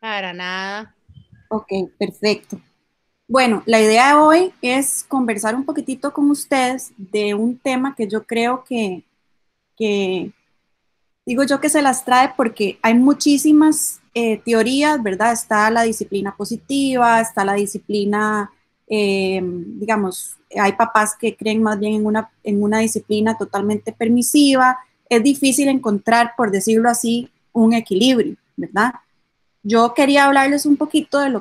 Para nada. Ok, perfecto. Bueno, la idea de hoy es conversar un poquitito con ustedes de un tema que yo creo que digo yo que se las trae porque hay muchísimas teorías, ¿verdad? Está la disciplina positiva, está la disciplina, digamos, hay papás que creen más bien en una disciplina totalmente permisiva. Es difícil encontrar, por decirlo así, un equilibrio, ¿verdad? Yo quería hablarles un poquito de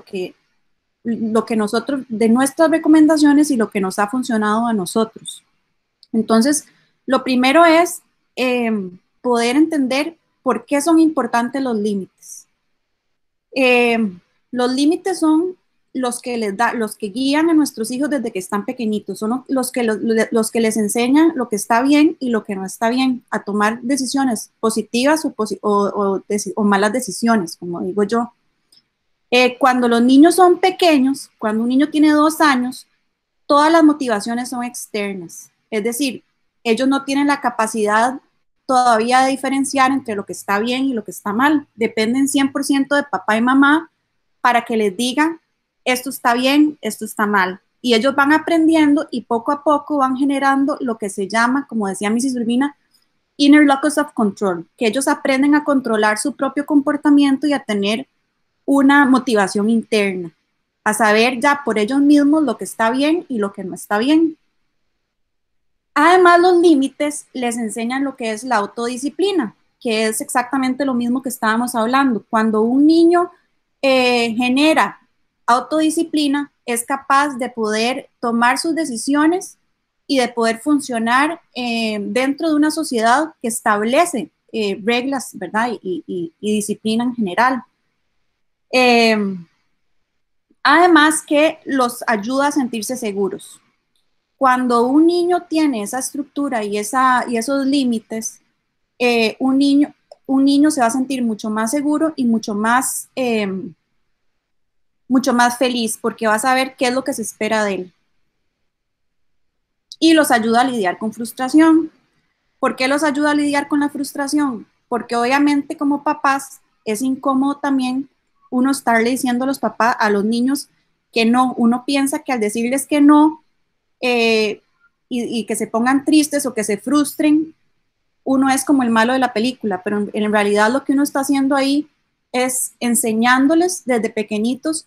lo que nosotros, de nuestras recomendaciones y lo que nos ha funcionado a nosotros. Entonces, lo primero es eh, poder entender por qué son importantes los límites. Eh, los límites son los que guían a nuestros hijos desde que están pequeñitos, son los que les enseñan lo que está bien y lo que no está bien, a tomar decisiones positivas o malas decisiones, como digo yo. Cuando los niños son pequeños, cuando un niño tiene 2 años, todas las motivaciones son externas. Es decir, ellos no tienen la capacidad todavía de diferenciar entre lo que está bien y lo que está mal. Dependen 100% de papá y mamá para que les digan, esto está bien, esto está mal. Y ellos van aprendiendo y poco a poco van generando lo que se llama, como decía Mrs. Urbina, inner locus of control, que ellos aprenden a controlar su propio comportamiento y a tener una motivación interna, a saber ya por ellos mismos lo que está bien y lo que no está bien. Además, los límites les enseñan lo que es la autodisciplina, que es exactamente lo mismo que estábamos hablando. Cuando un niño genera autodisciplina, es capaz de poder tomar sus decisiones y de poder funcionar dentro de una sociedad que establece reglas, ¿verdad? Y disciplina en general. Eh, Además que los ayuda a sentirse seguros. Cuando un niño tiene esa estructura y esos límites, eh, un, niño, un niño se va a sentir mucho más seguro y mucho más feliz porque va a saber qué es lo que se espera de él. Y los ayuda a lidiar con frustración. ¿Por qué los ayuda a lidiar con la frustración? Porque obviamente como papás es incómodo también uno estarle diciendo a los papás, a los niños que no. Uno piensa que al decirles que no, eh, y que se pongan tristes o que se frustren, uno es como el malo de la película, pero en realidad lo que uno está haciendo ahí es enseñándoles desde pequeñitos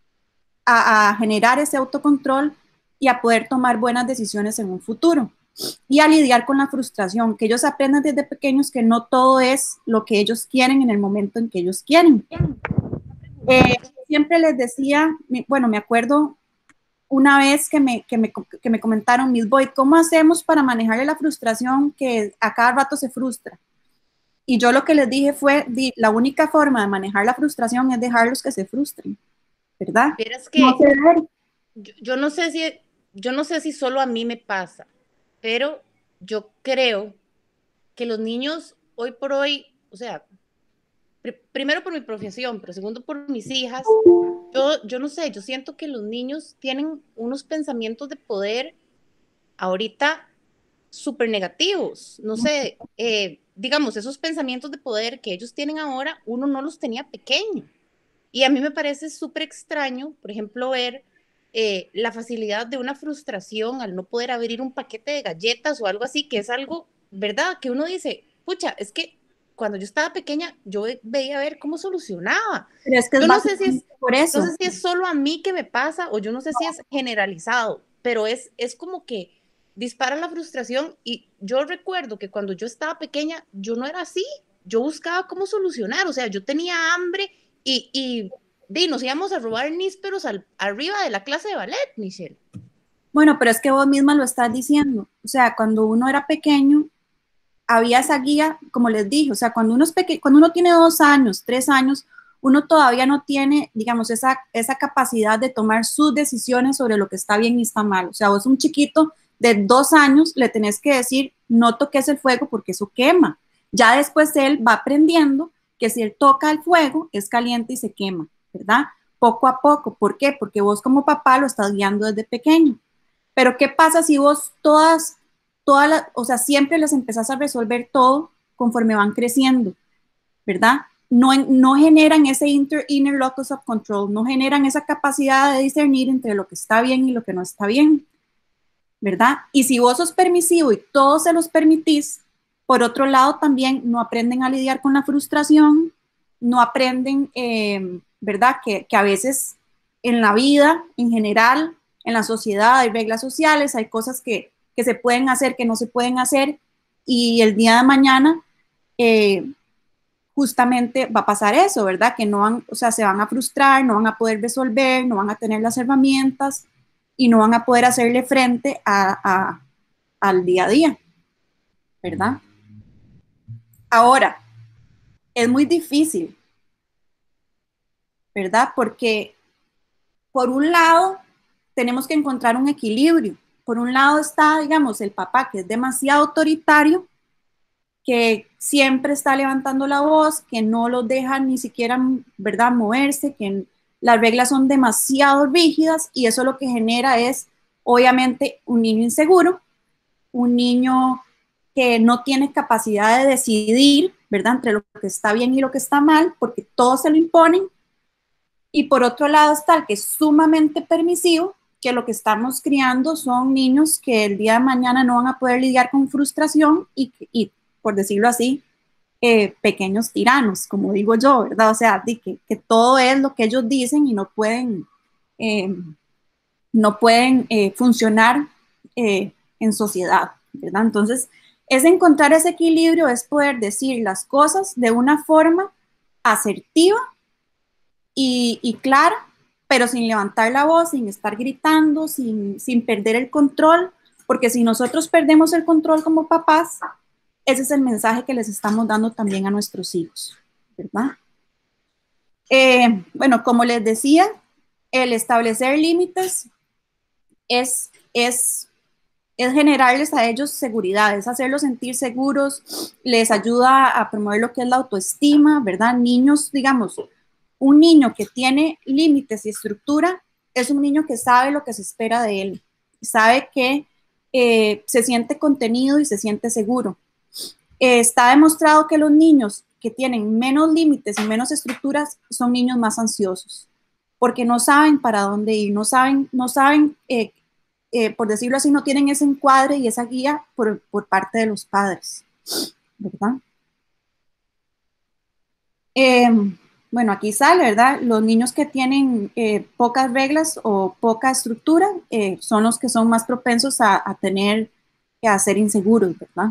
a generar ese autocontrol y a poder tomar buenas decisiones en un futuro y a lidiar con la frustración, que ellos aprendan desde pequeños que no todo es lo que ellos quieren en el momento en que ellos quieren. Siempre les decía, bueno, me acuerdo una vez que me comentaron, Miss Boyd, ¿cómo hacemos para manejarle la frustración que a cada rato se frustra? Y yo lo que les dije fue, la única forma de manejar la frustración es dejarlos que se frustren, ¿verdad? Vieras No que ceder. yo no sé si, yo no sé si solo a mí me pasa, pero yo creo que los niños hoy por hoy, o sea, primero por mi profesión, pero segundo por mis hijas, yo no sé, yo siento que los niños tienen unos pensamientos de poder ahorita súper negativos. No sé, digamos, esos pensamientos de poder que ellos tienen ahora, uno no los tenía pequeño. Y a mí me parece súper extraño, por ejemplo, ver la facilidad de una frustración al no poder abrir un paquete de galletas o algo así, que es algo, ¿verdad? Que uno dice, pucha, es que cuando yo estaba pequeña, yo veía a ver cómo solucionaba. Pero es que es Yo no sé si es, básicamente por no eso. sé si es solo a mí que me pasa o yo no sé si es generalizado, pero es como que dispara la frustración y yo recuerdo que cuando yo estaba pequeña, yo no era así, yo buscaba cómo solucionar, o sea, yo tenía hambre y nos íbamos a robar nísperos arriba de la clase de ballet, Michelle. Bueno, pero es que vos misma lo estás diciendo. O sea, cuando uno era pequeño, había esa guía, como les dije, o sea, cuando uno tiene 2 años, 3 años, uno todavía no tiene, digamos, esa capacidad de tomar sus decisiones sobre lo que está bien y está mal. O sea, vos un chiquito de 2 años le tenés que decir, no toques el fuego porque eso quema. Ya después él va aprendiendo que si él toca el fuego es caliente y se quema, ¿verdad? Poco a poco. ¿Por qué? Porque vos como papá lo estás guiando desde pequeño. Pero ¿qué pasa si vos o sea, siempre les empezás a resolver todo conforme van creciendo, ¿verdad? no generan ese inner locus of control, no generan esa capacidad de discernir entre lo que está bien y lo que no está bien, ¿verdad? Y si vos sos permisivo y todos se los permitís, por otro lado también no aprenden a lidiar con la frustración, no aprenden, ¿verdad? Que a veces en la vida, en general, en la sociedad hay reglas sociales, hay cosas que se pueden hacer, que no se pueden hacer, y el día de mañana justamente va a pasar eso, ¿verdad? Que no van, o sea, se van a frustrar, no van a poder resolver, no van a tener las herramientas y no van a poder hacerle frente al día a día, ¿verdad? Ahora, es muy difícil, ¿verdad? Porque por un lado tenemos que encontrar un equilibrio. Por un lado está, digamos, el papá que es demasiado autoritario, que siempre está levantando la voz, que no los deja ni siquiera, ¿verdad?, moverse, que las reglas son demasiado rígidas y eso lo que genera es, obviamente, un niño inseguro, un niño que no tiene capacidad de decidir, ¿verdad?, entre lo que está bien y lo que está mal, porque todos se lo imponen. Y por otro lado está el que es sumamente permisivo, que lo que estamos criando son niños que el día de mañana no van a poder lidiar con frustración y por decirlo así, pequeños tiranos, como digo yo, ¿verdad? O sea, que todo es lo que ellos dicen y no pueden funcionar en sociedad, ¿verdad? Entonces, es encontrar ese equilibrio, es poder decir las cosas de una forma asertiva y clara, pero sin levantar la voz, sin estar gritando, sin perder el control, porque si nosotros perdemos el control como papás, ese es el mensaje que les estamos dando también a nuestros hijos, ¿verdad? Bueno, como les decía, el establecer límites es generarles a ellos seguridad, es hacerlos sentir seguros, les ayuda a promover lo que es la autoestima, ¿verdad? Niños, digamos, un niño que tiene límites y estructura es un niño que sabe lo que se espera de él, sabe que se siente contenido y se siente seguro. Está demostrado que los niños que tienen menos límites y menos estructuras son niños más ansiosos, porque no saben para dónde ir, no saben por decirlo así, no tienen ese encuadre y esa guía por parte de los padres, ¿verdad? Bueno, aquí sale, ¿verdad? Los niños que tienen pocas reglas o poca estructura son los que son más propensos a ser inseguros, ¿verdad?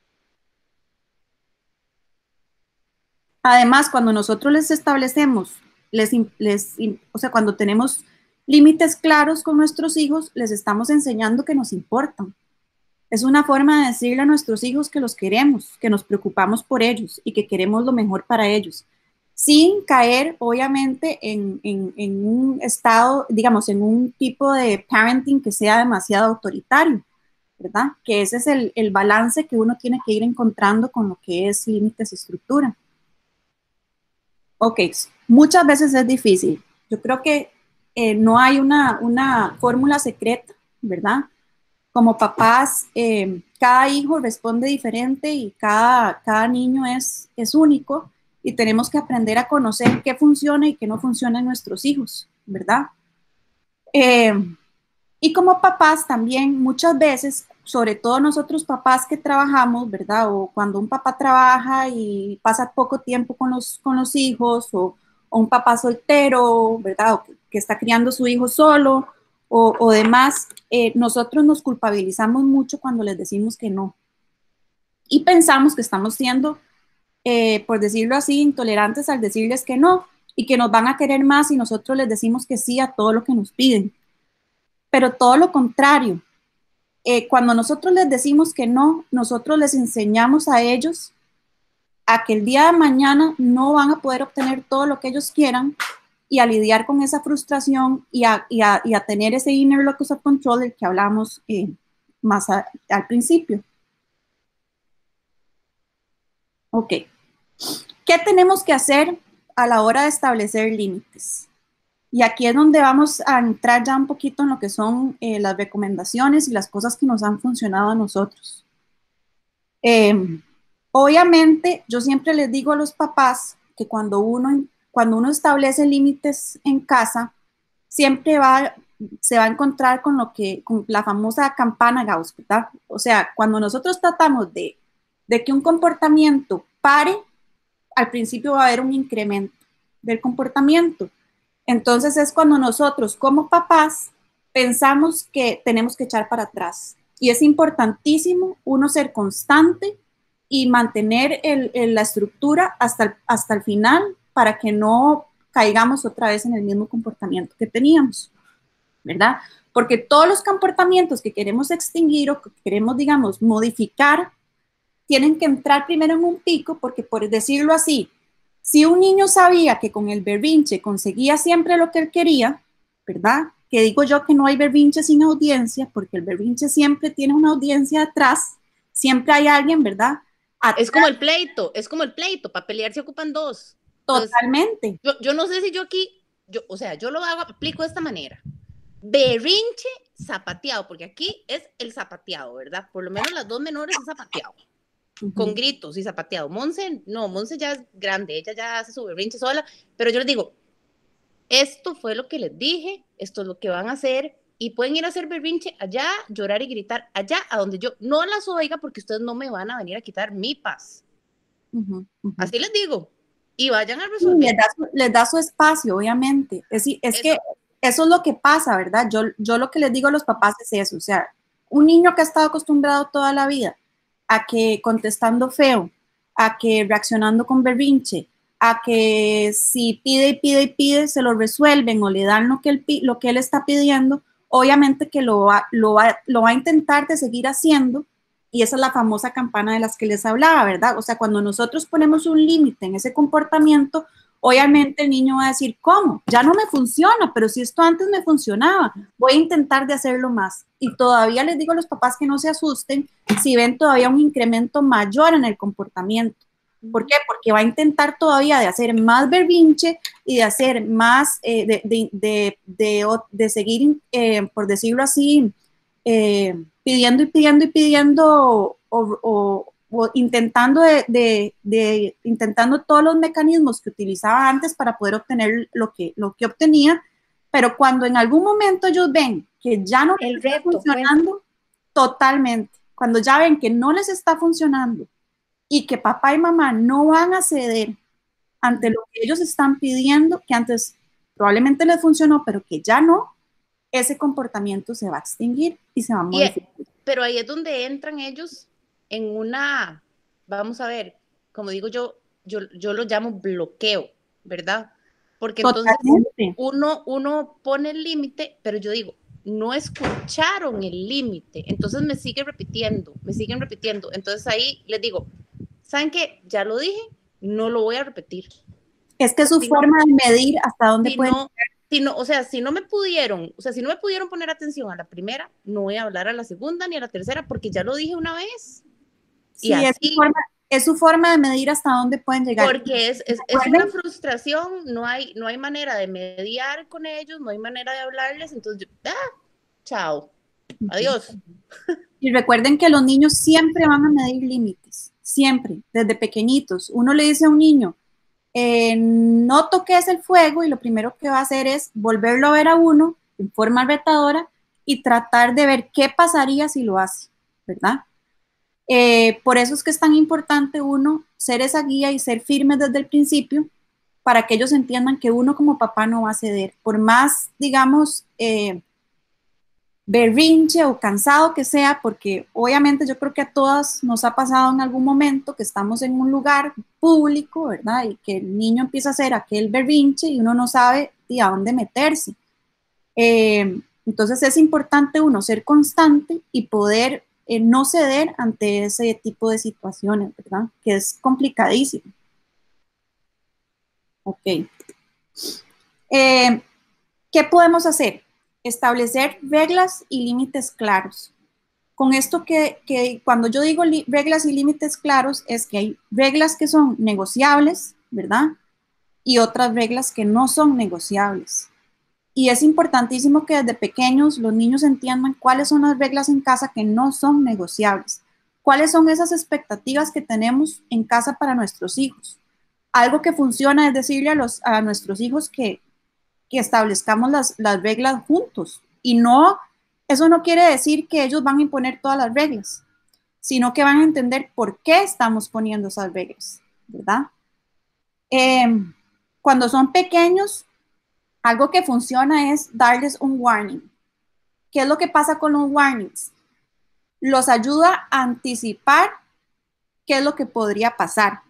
Además, cuando nosotros les establecemos, o sea, cuando tenemos límites claros con nuestros hijos, les estamos enseñando que nos importan. Es una forma de decirle a nuestros hijos que los queremos, que nos preocupamos por ellos y que queremos lo mejor para ellos, sin caer, obviamente, en un estado, digamos, en un tipo de parenting que sea demasiado autoritario, ¿verdad? Que ese es el balance que uno tiene que ir encontrando con lo que es límites y estructura. Ok, muchas veces es difícil. Yo creo que no hay una fórmula secreta, ¿verdad? Como papás, cada hijo responde diferente y cada niño es único y tenemos que aprender a conocer qué funciona y qué no funciona en nuestros hijos, ¿verdad? Eh, y como papás también muchas veces, sobre todo nosotros papás que trabajamos, ¿verdad? O cuando un papá trabaja y pasa poco tiempo con los hijos, o un papá soltero, ¿verdad? O que está criando a su hijo solo, o demás, nosotros nos culpabilizamos mucho cuando les decimos que no. Y pensamos que estamos siendo, por decirlo así, intolerantes al decirles que no, y que nos van a querer más y nosotros les decimos que sí a todo lo que nos piden. Pero todo lo contrario, cuando nosotros les decimos que no, nosotros les enseñamos a ellos a que el día de mañana no van a poder obtener todo lo que ellos quieran y a lidiar con esa frustración y a tener ese inner locus of control del que hablamos al principio. Ok. ¿Qué tenemos que hacer a la hora de establecer límites? Y aquí es donde vamos a entrar ya un poquito en lo que son las recomendaciones y las cosas que nos han funcionado a nosotros. Obviamente, yo siempre les digo a los papás que cuando uno establece límites en casa, siempre se va a encontrar con la famosa campana Gauss, ¿verdad? O sea, cuando nosotros tratamos de que un comportamiento pare, al principio va a haber un incremento del comportamiento. Entonces es cuando nosotros como papás pensamos que tenemos que echar para atrás. Y es importantísimo uno ser constante y mantener la estructura hasta el final para que no caigamos otra vez en el mismo comportamiento que teníamos, ¿verdad? Porque todos los comportamientos que queremos extinguir o que queremos, digamos, modificar, tienen que entrar primero en un pico, porque por decirlo así, si un niño sabía que con el berrinche conseguía siempre lo que él quería, ¿verdad? Que digo yo que no hay berrinche sin audiencia, porque el berrinche siempre tiene una audiencia atrás, siempre hay alguien, ¿verdad? Atrás. Es como el pleito, para pelear se ocupan dos. Entonces, Totalmente. yo no sé si yo aquí, o sea, yo lo hago, aplico de esta manera. Berrinche zapateado, porque aquí es el zapateado, ¿verdad? Por lo menos las dos menores es zapateado. Con gritos y zapateado. Monse, no, Monse ya es grande, ella ya hace su berrinche sola, pero yo les digo, esto fue lo que les dije, esto es lo que van a hacer, y pueden ir a hacer berrinche allá, llorar y gritar allá, a donde yo no las oiga, porque ustedes no me van a venir a quitar mi paz. Así les digo, y vayan a resolver. Les da su espacio, obviamente. Es que eso es lo que pasa, ¿verdad? Yo lo que les digo a los papás es eso, o sea, un niño que ha estado acostumbrado toda la vida a que contestando feo, a que reaccionando con berrinche, a que si pide y pide y pide, se lo resuelven o le dan lo que él está pidiendo, obviamente que lo va a intentar de seguir haciendo, y esa es la famosa campana de las que les hablaba, ¿verdad? O sea, cuando nosotros ponemos un límite en ese comportamiento, obviamente el niño va a decir, ¿cómo? Ya no me funciona, pero si esto antes me funcionaba, voy a intentar de hacerlo más. Y todavía les digo a los papás que no se asusten si ven todavía un incremento mayor en el comportamiento. ¿Por qué? Porque va a intentar todavía de hacer más berrinche y de hacer más, de seguir, por decirlo así, pidiendo y pidiendo y pidiendo o intentando intentando todos los mecanismos que utilizaba antes para poder obtener lo que obtenía, pero cuando en algún momento ellos ven que ya no les está funcionando, totalmente, cuando ya ven que no les está funcionando y que papá y mamá no van a ceder ante lo que ellos están pidiendo, que antes probablemente les funcionó, pero que ya no, ese comportamiento se va a extinguir y se va a modificar. Pero ahí es donde entran ellos en una, vamos a ver, como digo yo lo llamo bloqueo, ¿verdad? Porque entonces uno pone el límite, pero yo digo, no escucharon el límite, entonces me siguen repitiendo. Entonces ahí les digo, ¿saben qué? Ya lo dije, no lo voy a repetir. Es que su forma de medir hasta dónde pueden llegar. Si no me pudieron poner atención a la primera, no voy a hablar a la segunda ni a la tercera, porque ya lo dije una vez. Sí, es su forma de medir hasta dónde pueden llegar. Porque es una frustración, no hay manera de mediar con ellos, no hay manera de hablarles, entonces chao, adiós. Y recuerden que los niños siempre van a medir límites, siempre, desde pequeñitos. Uno le dice a un niño, no toques el fuego, y lo primero que va a hacer es volverlo a ver a uno en forma retadora y tratar de ver qué pasaría si lo hace, ¿verdad? Por eso es que es tan importante uno ser esa guía y ser firme desde el principio para que ellos entiendan que uno como papá no va a ceder, por más, digamos, berrinche o cansado que sea, porque obviamente yo creo que a todas nos ha pasado en algún momento que estamos en un lugar público, ¿verdad? Y que el niño empieza a hacer aquel berrinche y uno no sabe a dónde meterse. Entonces es importante uno ser constante y poder no ceder ante ese tipo de situaciones, ¿verdad? Que es complicadísimo. Ok. ¿Qué podemos hacer? Establecer reglas y límites claros. Con esto que cuando yo digo reglas y límites claros, es que hay reglas que son negociables, ¿verdad? Y otras reglas que no son negociables. Y es importantísimo que desde pequeños los niños entiendan cuáles son las reglas en casa que no son negociables, cuáles son esas expectativas que tenemos en casa para nuestros hijos. Algo que funciona es decirle a nuestros hijos que establezcamos las reglas juntos. Y no, eso no quiere decir que ellos van a imponer todas las reglas, sino que van a entender por qué estamos poniendo esas reglas, ¿verdad? Cuando son pequeños, algo que funciona es darles un warning. ¿Qué es lo que pasa con los warnings? Los ayuda a anticipar qué es lo que podría pasar.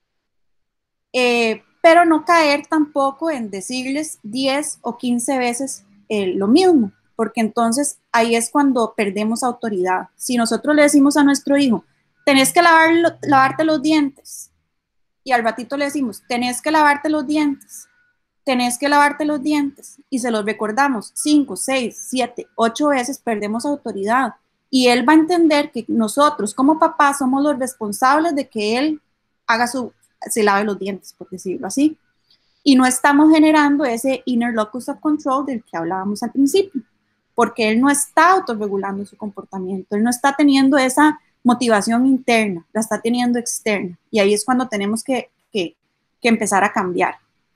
Pero no caer tampoco en decirles 10 o 15 veces lo mismo, porque entonces ahí es cuando perdemos autoridad. Si nosotros le decimos a nuestro hijo, tenés que lavarte los dientes, y al ratito le decimos, tenés que lavarte los dientes, tenés que lavarte los dientes, y se los recordamos 5, 6, 7, 8 veces, perdemos autoridad. Y él va a entender que nosotros como papás somos los responsables de que él se lave los dientes, por decirlo así. Y no estamos generando ese inner locus of control del que hablábamos al principio, porque él no está autorregulando su comportamiento, él no está teniendo esa motivación interna, la está teniendo externa. Y ahí es cuando tenemos que empezar a cambiar.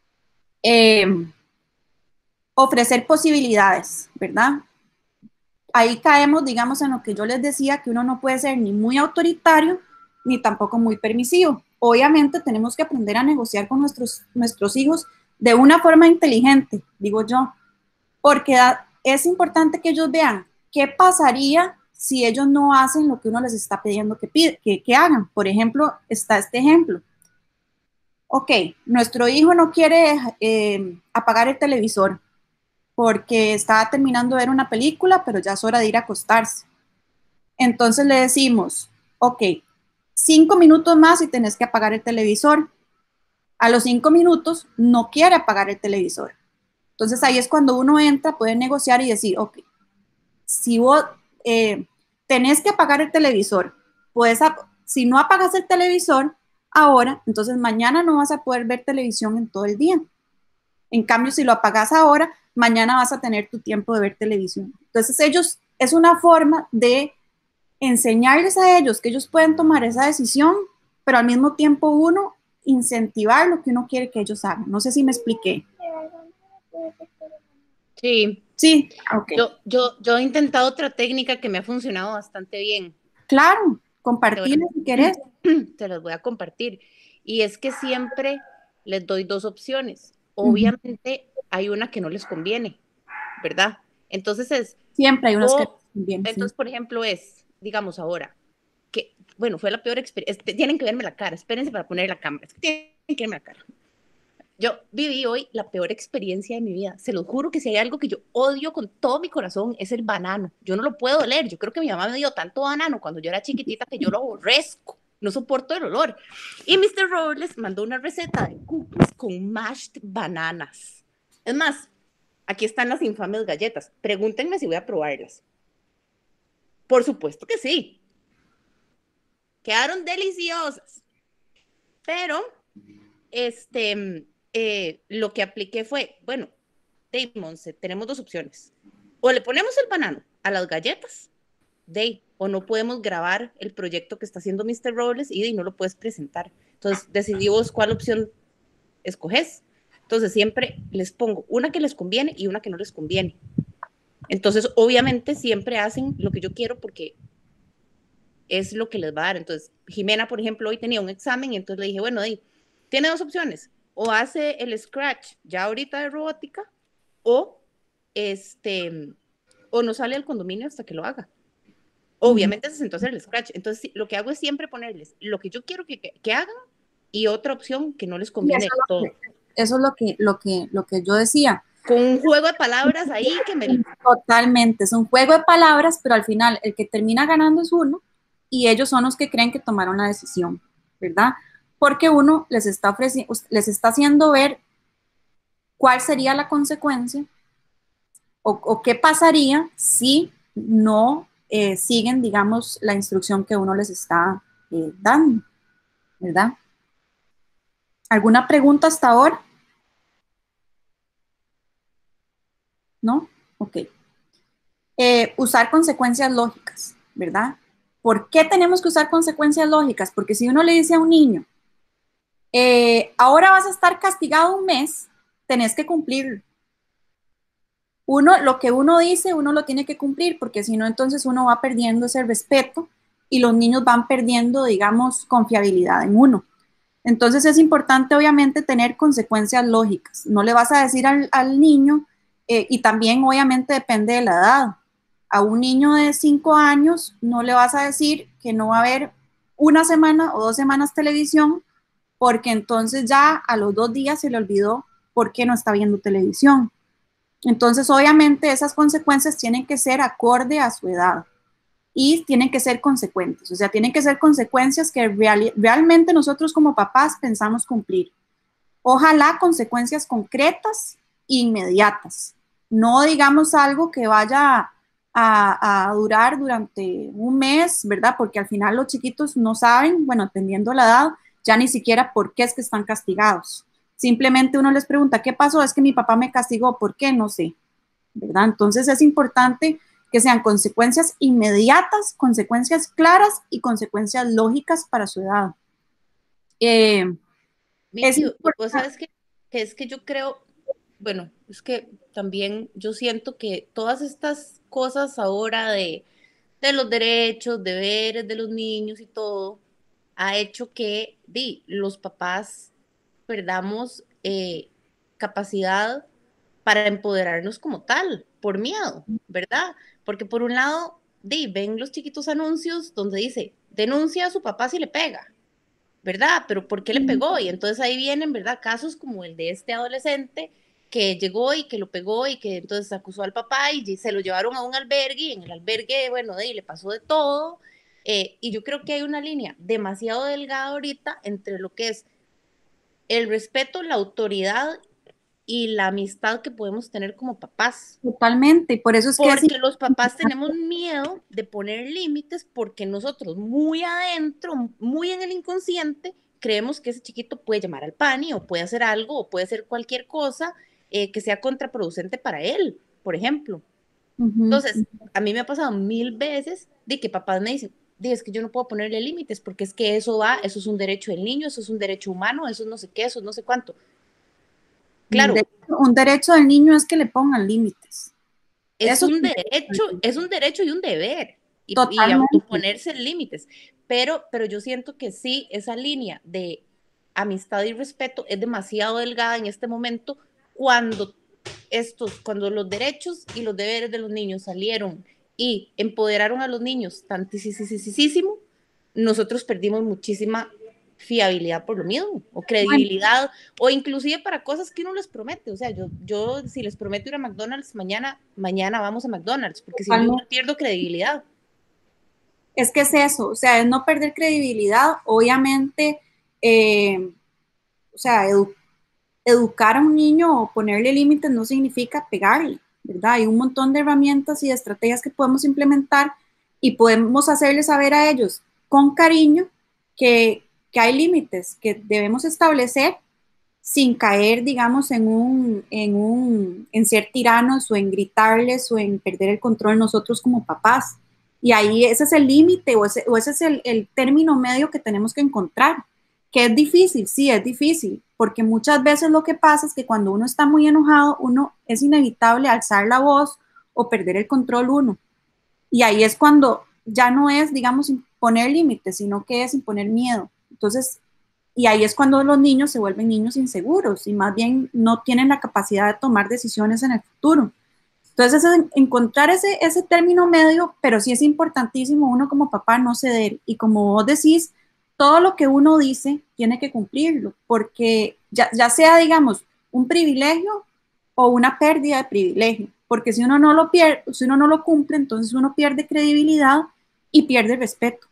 Ofrecer posibilidades, ¿verdad? Ahí caemos, digamos, en lo que yo les decía, que uno no puede ser ni muy autoritario, ni tampoco muy permisivo. Obviamente tenemos que aprender a negociar con nuestros hijos de una forma inteligente, digo yo, porque es importante que ellos vean qué pasaría si ellos no hacen lo que uno les está pidiendo que hagan. Por ejemplo, está este ejemplo. Ok, nuestro hijo no quiere apagar el televisor porque está terminando de ver una película, pero ya es hora de ir a acostarse. Entonces le decimos, ok, 5 minutos más y tenés que apagar el televisor. A los 5 minutos no quiere apagar el televisor. Entonces ahí es cuando uno entra, puede negociar y decir, ok, si vos tenés que apagar el televisor, si no apagas el televisor ahora, entonces mañana no vas a poder ver televisión en todo el día. En cambio, si lo apagas ahora, mañana vas a tener tu tiempo de ver televisión. Entonces es una forma de enseñarles a ellos que ellos pueden tomar esa decisión, pero al mismo tiempo uno incentivar lo que uno quiere que ellos hagan. No sé si me expliqué. Sí. Sí, ok. Yo he intentado otra técnica que me ha funcionado bastante bien. Claro, compartirles si querés. Te las voy a compartir. Y es que siempre les doy dos opciones. Obviamente hay una que no les conviene, ¿verdad? Entonces siempre hay unas que convienen. Entonces, sí. por ejemplo, digamos ahora, que, bueno, fue la peor experiencia. Tienen que verme la cara, espérense para poner la cámara. Tienen que verme la cara. Yo viví hoy la peor experiencia de mi vida. Se lo juro que si hay algo que yo odio con todo mi corazón es el banano. Yo no lo puedo oler. Yo creo que mi mamá me dio tanto banano cuando yo era chiquitita que yo lo aborrezco. No soporto el olor. Y Mr. Robles mandó una receta de cookies con mashed bananas. Es más, aquí están las infames galletas. Pregúntenme si voy a probarlas. Por supuesto que sí. Quedaron deliciosas. Pero, lo que apliqué fue, bueno, Damon, tenemos dos opciones. O le ponemos el banano a las galletas, o no podemos grabar el proyecto que está haciendo Mr. Robles y no lo puedes presentar. Entonces decidimos cuál opción escoges. Entonces siempre les pongo una que les conviene y una que no les conviene. Entonces obviamente siempre hacen lo que yo quiero porque es lo que les va a dar. Entonces Jimena, por ejemplo, hoy tenía un examen y entonces le dije, bueno, tiene dos opciones. O hace el Scratch ya ahorita de robótica o o no sale al condominio hasta que lo haga. Obviamente se sentó a hacer el Scratch. Entonces, lo que hago es siempre ponerles lo que yo quiero que hagan y otra opción que no les conviene todo. Eso es lo que yo decía. Con un juego de palabras ahí que me... Totalmente, es un juego de palabras, pero al final el que termina ganando es uno y ellos son los que creen que tomaron la decisión, ¿verdad? Porque uno les está haciendo ver cuál sería la consecuencia o qué pasaría si no siguen, digamos, la instrucción que uno les está dando, ¿verdad? ¿Alguna pregunta hasta ahora? ¿No? Ok. Usar consecuencias lógicas, ¿verdad? ¿Por qué tenemos que usar consecuencias lógicas? Porque si uno le dice a un niño, Ahora vas a estar castigado un mes, tenés que cumplirlo. Uno, lo que uno dice, uno lo tiene que cumplir, porque si no, entonces uno va perdiendo ese respeto y los niños van perdiendo, digamos, confiabilidad en uno. Entonces es importante, obviamente, tener consecuencias lógicas. No le vas a decir al niño, y también, obviamente, depende de la edad. A un niño de 5 años no le vas a decir que no va a haber una semana o 2 semanas televisión, porque entonces ya a los 2 días se le olvidó por qué no está viendo televisión. Entonces, obviamente, esas consecuencias tienen que ser acorde a su edad y tienen que ser consecuentes, o sea, tienen que ser consecuencias que realmente nosotros como papás pensamos cumplir. Ojalá consecuencias concretas e inmediatas, no digamos algo que vaya a durar durante un mes, ¿verdad? Porque al final los chiquitos no saben, bueno, dependiendo la edad, ya ni siquiera por qué es que están castigados. Simplemente uno les pregunta, ¿qué pasó? Es que mi papá me castigó, ¿por qué? No sé, ¿verdad? Entonces es importante que sean consecuencias inmediatas, consecuencias claras y consecuencias lógicas para su edad. Eh, es Miki, vos importante. sabes que es que yo creo, bueno, es que también yo siento que todas estas cosas ahora de los derechos, deberes de los niños y todo, ha hecho que los papás perdamos capacidad para empoderarnos como tal, por miedo, ¿verdad? Porque por un lado, ven los chiquitos anuncios donde dice, denuncia a su papá si le pega, ¿verdad? Pero ¿por qué le pegó? Y entonces ahí vienen, ¿verdad? Casos como el de este adolescente que llegó y que lo pegó y que entonces acusó al papá y se lo llevaron a un albergue y en el albergue, bueno, le pasó de todo. Y yo creo que hay una línea demasiado delgada ahorita entre lo que es el respeto, la autoridad y la amistad que podemos tener como papás. Totalmente, y por eso es que es Porque los papás tenemos importante. miedo de poner límites porque nosotros muy adentro, muy en el inconsciente, creemos que ese chiquito puede llamar al pani o puede hacer algo o puede hacer cualquier cosa que sea contraproducente para él, por ejemplo. Ujú. Entonces, a mí me ha pasado 1000 veces de que papás me dicen, es que yo no puedo ponerle límites porque es que eso va, eso es un derecho del niño, eso es un derecho humano, eso es no sé qué, eso es no sé cuánto. Claro, Un derecho del niño es que le pongan límites. Eso es es un derecho y un deber, y totalmente. autoponerse límites, pero yo siento que sí, esa línea de amistad y respeto es demasiado delgada en este momento cuando cuando los derechos y los deberes de los niños salieron y empoderaron a los niños tantísimo, nosotros perdimos muchísima fiabilidad por lo mismo, o Bueno, credibilidad, o inclusive para cosas que uno les promete. O sea, yo si les prometo ir a McDonald's mañana vamos a McDonald's, porque si no, igual totalmente. pierdo credibilidad. Es que es eso, o sea, es no perder credibilidad, obviamente, eh, o sea, educar a un niño o ponerle límites no significa pegarle, ¿verdad? Hay un montón de herramientas y de estrategias que podemos implementar y podemos hacerles saber a ellos con cariño que hay límites que debemos establecer sin caer, digamos, en ser tiranos o en gritarles o en perder el control nosotros como papás. Y ahí ese es el límite o ese es el término medio que tenemos que encontrar. Que es difícil, sí, es difícil, porque muchas veces lo que pasa es que cuando uno está muy enojado, uno es inevitable alzar la voz o perder el control uno. Y ahí es cuando ya no es, digamos, imponer límites, sino que es imponer miedo. Entonces, y ahí es cuando los niños se vuelven niños inseguros y más bien no tienen la capacidad de tomar decisiones en el futuro. Entonces, es encontrar ese término medio, pero sí es importantísimo uno como papá no ceder. Y como vos decís, todo lo que uno dice tiene que cumplirlo, porque ya sea, digamos, un privilegio o una pérdida de privilegio, porque si uno no lo pierde, si uno no lo cumple, entonces uno pierde credibilidad y pierde respeto.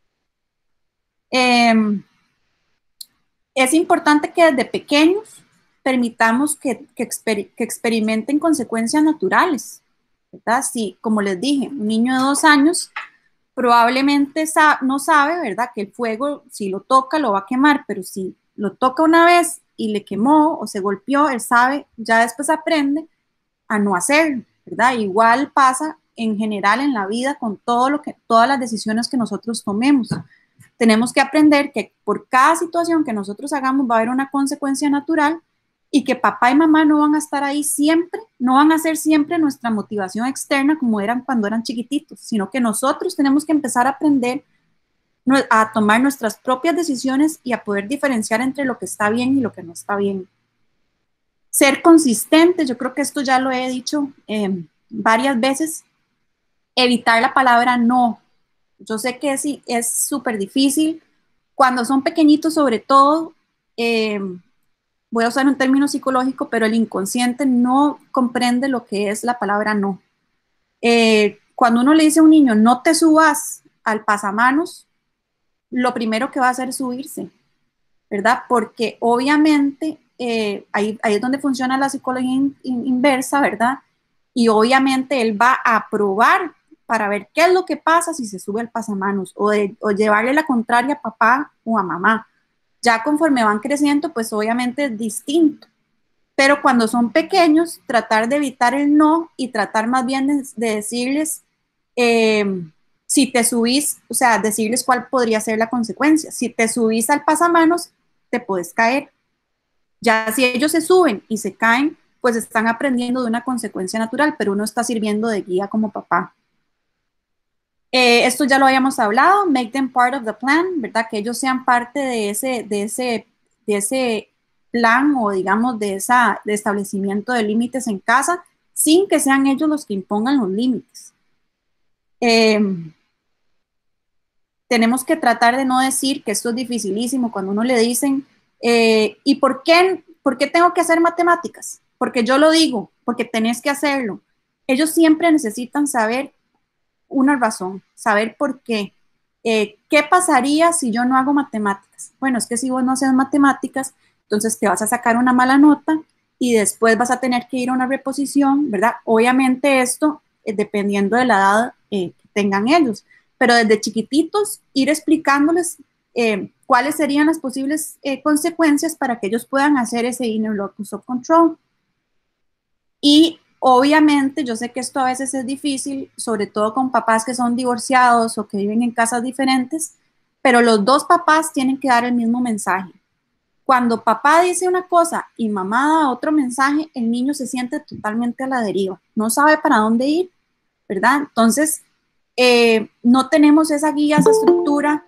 Eh, es importante que desde pequeños permitamos que experimenten consecuencias naturales, ¿verdad? Si, como les dije, un niño de 2 años probablemente no sabe, ¿verdad? Que el fuego, si lo toca, lo va a quemar, pero si lo toca una vez y le quemó o se golpeó, él sabe, ya después aprende a no hacerlo, ¿verdad? Igual pasa en general en la vida con todo lo que, todas las decisiones que nosotros tomemos. Tenemos que aprender que por cada situación que nosotros hagamos va a haber una consecuencia natural y que papá y mamá no van a estar ahí siempre, no van a ser siempre nuestra motivación externa como eran cuando eran chiquititos, sino que nosotros tenemos que empezar a aprender a tomar nuestras propias decisiones y a poder diferenciar entre lo que está bien y lo que no está bien. Ser consistente, yo creo que esto ya lo he dicho varias veces, evitar la palabra no. Yo sé que es súper difícil. Cuando son pequeñitos, sobre todo, voy a usar un término psicológico, pero el inconsciente no comprende lo que es la palabra no. Cuando uno le dice a un niño, no te subas al pasamanos, lo primero que va a hacer es subirse, ¿verdad? Porque obviamente ahí es donde funciona la psicología inversa, ¿verdad? Y obviamente él va a probar para ver qué es lo que pasa si se sube al pasamanos o llevarle la contraria a papá o a mamá. Ya conforme van creciendo, pues obviamente es distinto. Pero cuando son pequeños, tratar de evitar el no y tratar más bien de decirles, si te subís, o sea, decirles cuál podría ser la consecuencia. Si te subís al pasamanos, te puedes caer. Ya si ellos se suben y se caen, pues están aprendiendo de una consecuencia natural, pero uno está sirviendo de guía como papá. Esto ya lo habíamos hablado, make them part of the plan, ¿verdad? Que ellos sean parte de ese plan o digamos de establecimiento de límites en casa, sin que sean ellos los que impongan los límites. Tenemos que tratar de no decir que esto es dificilísimo cuando uno le dicen, ¿y por qué tengo que hacer matemáticas? Porque yo lo digo, porque tenés que hacerlo. Ellos siempre necesitan saber una razón, saber por qué. ¿Qué pasaría si yo no hago matemáticas? Bueno, es que si vos no haces matemáticas, entonces te vas a sacar una mala nota y después vas a tener que ir a una reposición, ¿verdad? Obviamente esto, dependiendo de la edad que tengan ellos, pero desde chiquititos ir explicándoles cuáles serían las posibles consecuencias para que ellos puedan hacer ese inner locus of control. Y obviamente, yo sé que esto a veces es difícil, sobre todo con papás que son divorciados o que viven en casas diferentes, pero los dos papás tienen que dar el mismo mensaje. Cuando papá dice una cosa y mamá da otro mensaje, el niño se siente totalmente a la deriva, no sabe para dónde ir, ¿verdad? Entonces, no tenemos esa guía, esa estructura,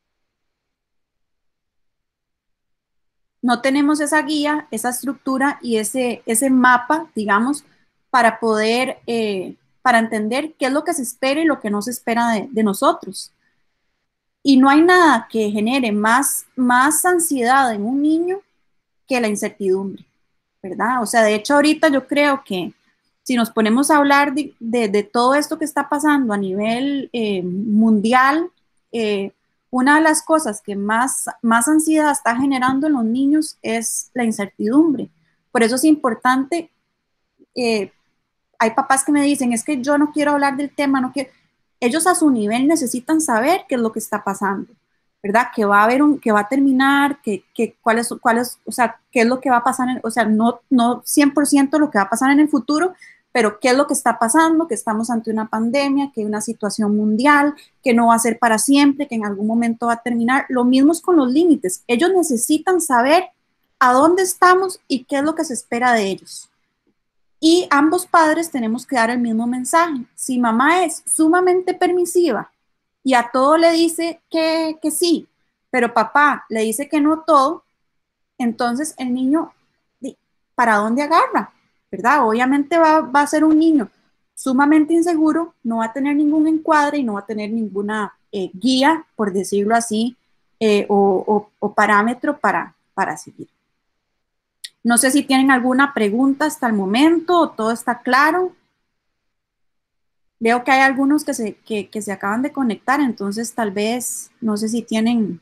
no tenemos esa guía, esa estructura y ese mapa, digamos, para poder, para entender qué es lo que se espera y lo que no se espera de nosotros. Y no hay nada que genere más ansiedad en un niño que la incertidumbre, ¿verdad? O sea, de hecho ahorita yo creo que si nos ponemos a hablar de todo esto que está pasando a nivel mundial, una de las cosas que más ansiedad está generando en los niños es la incertidumbre. Por eso es importante, hay papás que me dicen, es que yo no quiero hablar del tema, no quiero. Ellos a su nivel necesitan saber qué es lo que está pasando, ¿verdad? Que va a haber que va a terminar, cuál es, o sea, qué es lo que va a pasar, o sea, no 100% lo que va a pasar en el futuro, pero qué es lo que está pasando, que estamos ante una pandemia, que hay una situación mundial, que no va a ser para siempre, que en algún momento va a terminar. Lo mismo es con los límites. Ellos necesitan saber a dónde estamos y qué es lo que se espera de ellos. Y ambos padres tenemos que dar el mismo mensaje. Si mamá es sumamente permisiva y a todo le dice que sí, pero papá le dice que no todo, entonces el niño, ¿para dónde agarra? ¿Verdad? Obviamente va a ser un niño sumamente inseguro, no va a tener ningún encuadre y no va a tener ninguna guía, por decirlo así, o parámetro para seguir. No sé si tienen alguna pregunta hasta el momento o todo está claro. Veo que hay algunos que se acaban de conectar, entonces tal vez, no sé si tienen.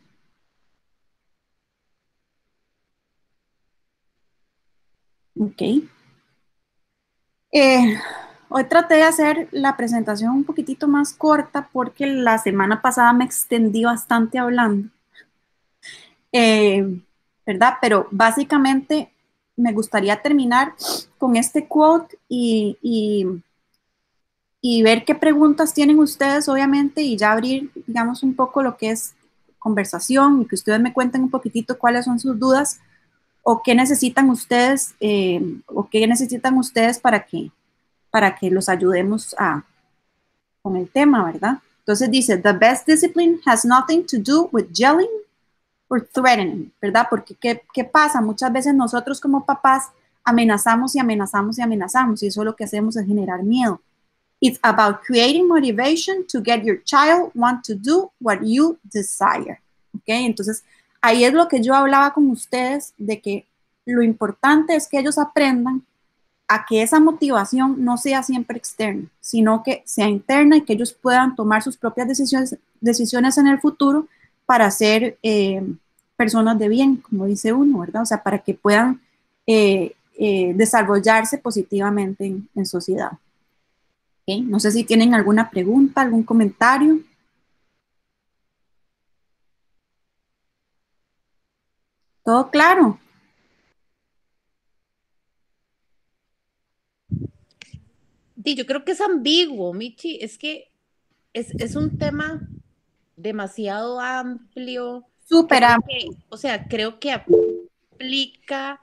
Ok. Hoy traté de hacer la presentación un poquitito más corta porque la semana pasada me extendí bastante hablando, ¿verdad? Pero básicamente me gustaría terminar con este quote y ver qué preguntas tienen ustedes, obviamente, y ya abrir, digamos, un poco lo que es conversación y que ustedes me cuenten un poquitito cuáles son sus dudas o qué necesitan ustedes, para que los ayudemos con el tema, ¿verdad? Entonces dice, the best discipline has nothing to do with yelling or threatening, ¿verdad? Porque ¿qué pasa? Muchas veces nosotros como papás amenazamos y amenazamos y amenazamos y eso lo que hacemos es generar miedo. It's about creating motivation to get your child want to do what you desire. ¿Ok? Entonces, ahí es lo que yo hablaba con ustedes de que lo importante es que ellos aprendan a que esa motivación no sea siempre externa, sino que sea interna y que ellos puedan tomar sus propias decisiones en el futuro para ser personas de bien, como dice uno, ¿verdad? O sea, para que puedan desarrollarse positivamente en sociedad. ¿Okay? No sé si tienen alguna pregunta, algún comentario. ¿Todo claro? Yo creo que es ambiguo, Michi, es que es un tema demasiado amplio. Súper Creo amplio. que, o sea, creo que aplica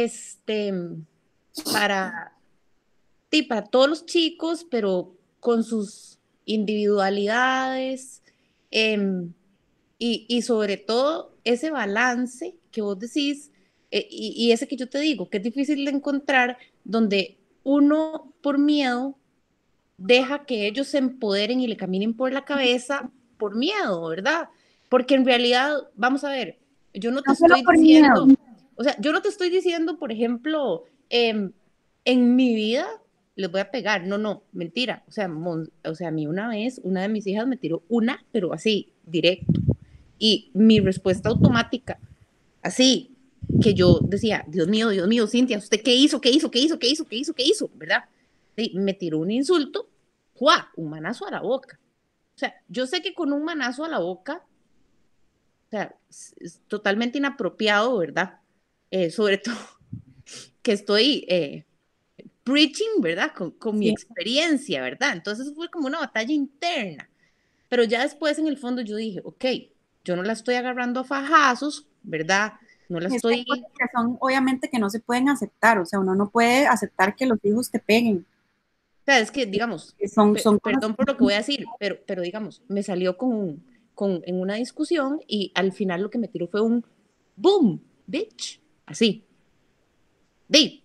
para, sí, para todos los chicos, pero con sus individualidades, em, y sobre todo ese balance que vos decís, y ese que yo te digo, que es difícil de encontrar, donde uno por miedo deja que ellos se empoderen y le caminen por la cabeza por miedo, ¿verdad? Porque en realidad, vamos a ver, yo no te No solo estoy por miedo. diciendo, o sea, yo no te estoy diciendo, por ejemplo, en mi vida les voy a pegar, no, no, mentira, o sea, a mí una vez, una de mis hijas me tiró una, pero así, directo, y mi respuesta automática, así, que yo decía, Dios mío, Cintia, ¿usted qué hizo? ¿Qué hizo? ¿Qué hizo? ¿Qué hizo? ¿Qué hizo? ¿Qué hizo? ¿Verdad? Y me tiró un insulto, ¡fua! Un manazo a la boca. O sea, yo sé que con un manazo a la boca, o sea, es totalmente inapropiado, ¿verdad? Sobre todo que estoy preaching, ¿verdad? Con mi Sí. experiencia, ¿verdad? Entonces fue como una batalla interna. Pero ya después en el fondo yo dije, ok, yo no la estoy agarrando a fajazos, ¿verdad? No la Es que hay estoy. cosas que son obviamente que no se pueden aceptar, o sea, uno no puede aceptar que los hijos te peguen. O sea, es que, digamos, Son cosas. perdón por lo que voy a decir, pero digamos, me salió en una discusión y al final lo que me tiró fue un boom, bitch, así, de,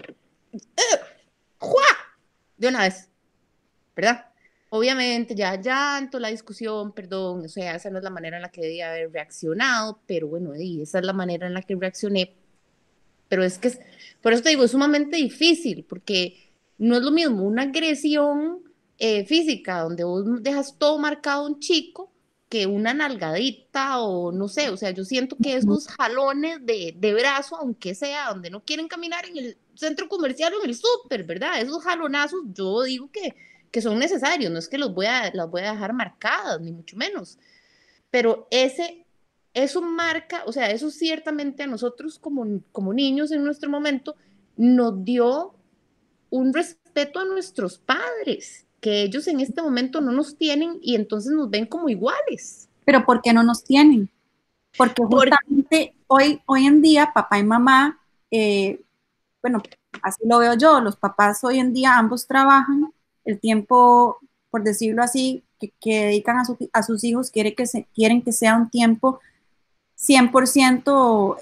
¡jua! De una vez, ¿verdad? Obviamente ya llanto, la discusión, perdón, o sea, esa no es la manera en la que debía haber reaccionado, pero bueno, esa es la manera en la que reaccioné, pero por eso te digo, es sumamente difícil, porque no es lo mismo una agresión física, donde vos dejas todo marcado a un chico, que una nalgadita o no sé, o sea, yo siento que esos jalones de brazo, aunque sea donde no quieren caminar en el centro comercial o en el súper, ¿verdad? Esos jalonazos, yo digo que son necesarios, no es que las voy a dejar marcadas, ni mucho menos, pero eso marca, o sea, eso ciertamente a nosotros como niños en nuestro momento nos dio un respeto a nuestros padres, que ellos en este momento no nos tienen y entonces nos ven como iguales. Pero ¿por qué no nos tienen? Porque Por, justamente hoy en día, papá y mamá, bueno, así lo veo yo, los papás hoy en día ambos trabajan, el tiempo, por decirlo así, que dedican a sus hijos, quieren que sea un tiempo 100%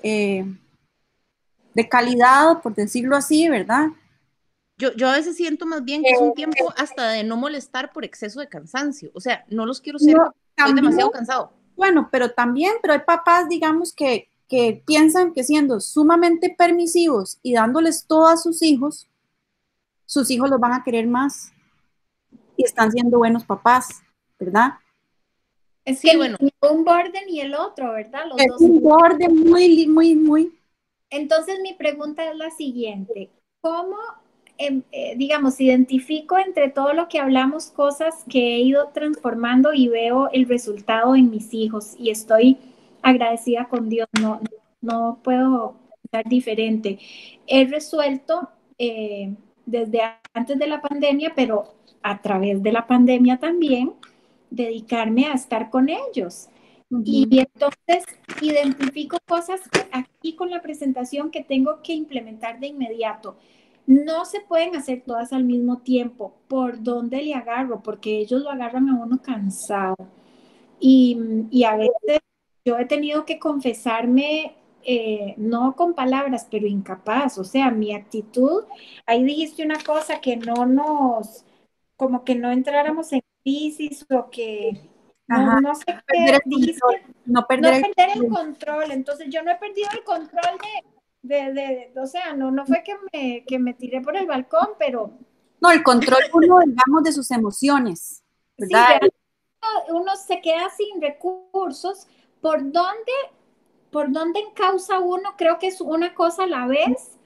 de calidad, por decirlo así, ¿verdad? yo a veces siento más bien que es un tiempo hasta de no molestar por exceso de cansancio. O sea, no los quiero No, cerca, estoy también, demasiado cansado. bueno, pero hay papás, digamos, que piensan que siendo sumamente permisivos y dándoles todo a sus hijos los van a querer más y están siendo buenos papás, ¿verdad? Es Sí, que bueno, ni un borde ni el otro, ¿verdad? Los Es dos. un borde muy. Entonces mi pregunta es la siguiente. ¿Cómo, digamos, identifico entre todo lo que hablamos cosas que he ido transformando y veo el resultado en mis hijos y estoy agradecida con Dios? No puedo estar diferente. He resuelto desde antes de la pandemia, pero a través de la pandemia también, dedicarme a estar con ellos. Y entonces identifico cosas aquí con la presentación que tengo que implementar de inmediato. No se pueden hacer todas al mismo tiempo. ¿Por dónde le agarro? Porque ellos lo agarran a uno cansado. Y a veces yo he tenido que confesarme, no con palabras, pero incapaz. O sea, mi actitud, ahí dijiste una cosa que no nos, como que no entráramos en crisis o que no, Ajá, no sé perder qué el control, dijiste, no no perder el perder el control. control. Entonces yo no he perdido el control o sea, no fue que me tiré por el balcón, pero No, el control uno, digamos, de sus emociones, sí, ¿verdad? realmente uno se queda sin recursos. ¿Por dónde, por dónde encausa uno? Creo que es una cosa a la vez.